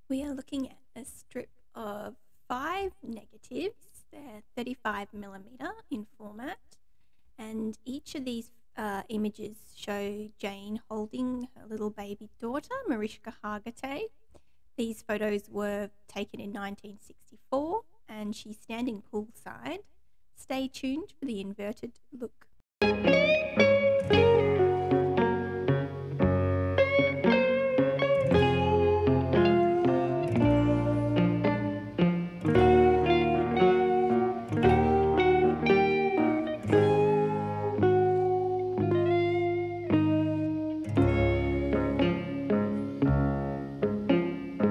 We are looking at a strip of 5 negatives. They're 35mm in format, and each of these images show Jayne holding her little baby daughter, Mariska Hargitay. These photos were taken in 1964, and she's standing poolside. Stay tuned for the inverted look.